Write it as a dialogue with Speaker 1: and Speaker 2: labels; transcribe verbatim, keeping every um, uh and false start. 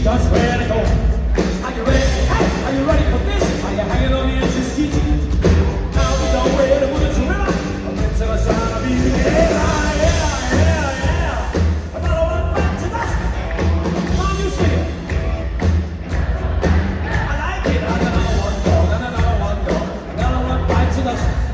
Speaker 1: just where to go. Are you ready? Hey, are you ready for this? Are you hanging on the edge of your seat? Now we don't wait to move it to river. I'm into the sound of music. Yeah, yeah, yeah, yeah. Another one back to that. Come on, you sing it. I like it. Another one go, another one go, another one back to the